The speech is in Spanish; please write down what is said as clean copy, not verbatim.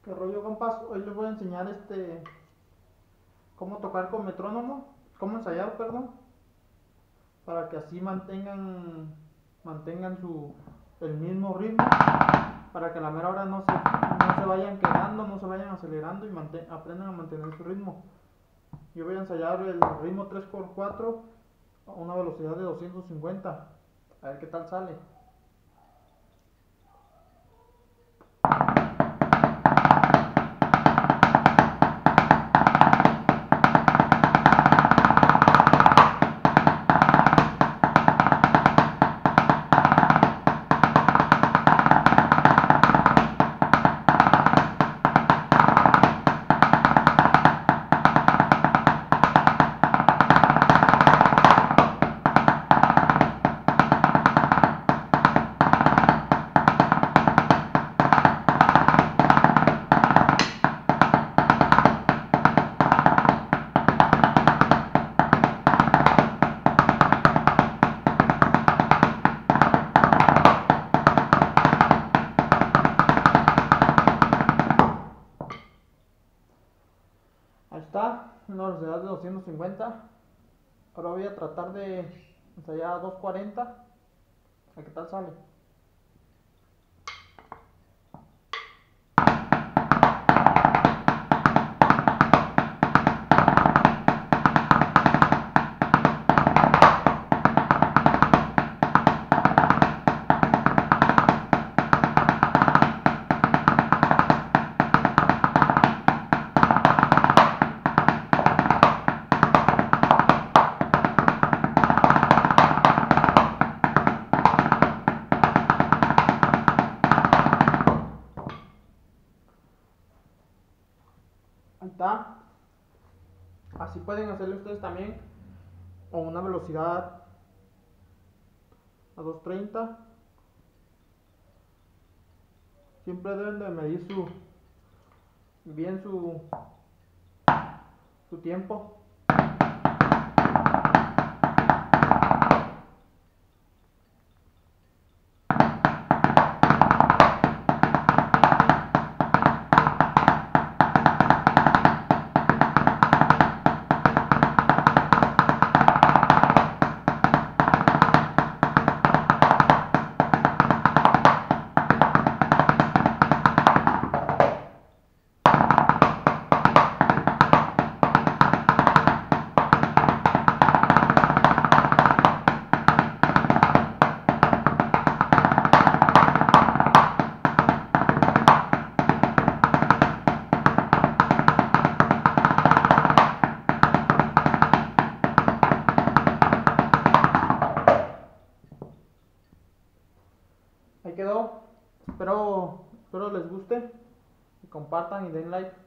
¿Qué rollo, compas? Hoy les voy a enseñar cómo tocar con metrónomo, cómo ensayar, perdón, para que así mantengan el mismo ritmo, para que a la mera hora no se vayan quedando, no se vayan acelerando y aprendan a mantener su ritmo. Yo voy a ensayar el ritmo 3x4 a una velocidad de 250, a ver qué tal sale. Ahí está, una velocidad de 250. Ahora voy a tratar de ensayar a 240. A ver qué tal sale. Ahí está. Así pueden hacerlo ustedes también con una velocidad a 230. Siempre deben de medir bien su tiempo. Ahí quedó. Espero les guste y compartan y den like.